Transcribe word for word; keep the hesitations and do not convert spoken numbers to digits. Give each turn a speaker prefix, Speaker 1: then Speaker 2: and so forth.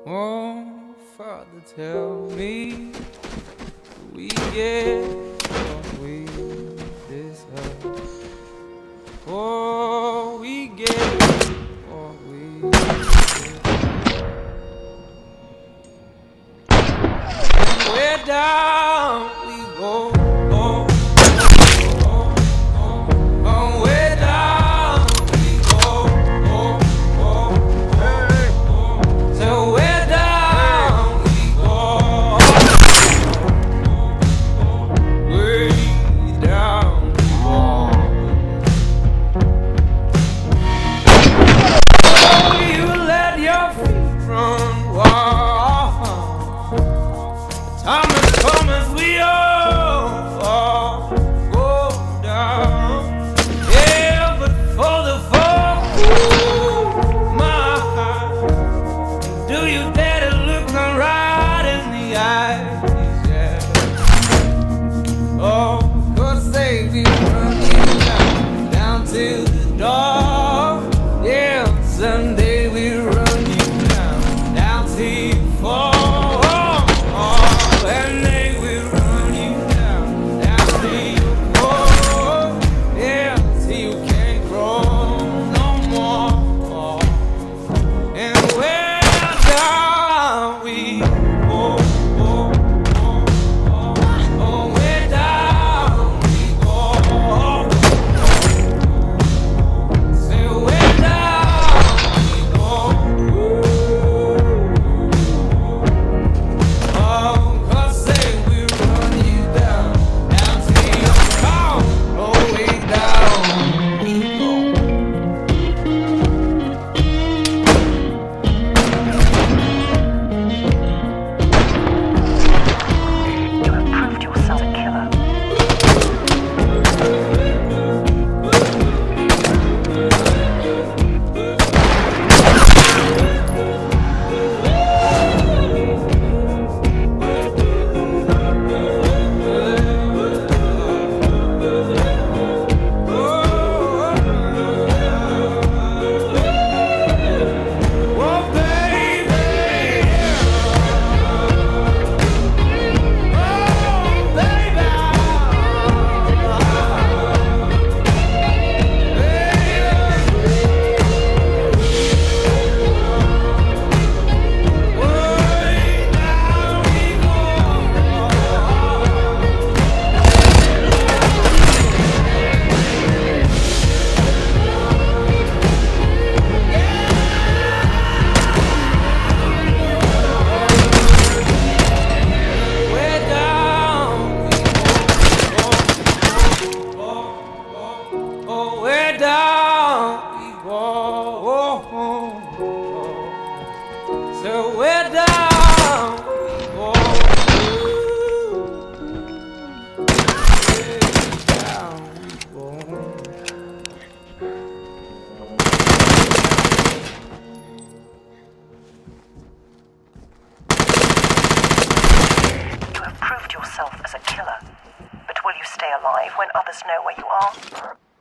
Speaker 1: Oh, Father, tell me, do we get what we deserve? Oh, we get what we deserve. And we're down, we go. Oh, oh, oh, oh, we're down, we go. Oh, oh, hey, oh. So we're Thomas, Thomas, we all, all go down. Yeah, but for the fall, ooh, my heart, do you dare to look me right in the eyes? Yeah. Oh, cause they be running down, down to the door. Yeah, someday we run you down, down till you fall. So we're down, we go. We're down, we go.
Speaker 2: You have proved yourself as a killer, but will you stay alive when others know where you are?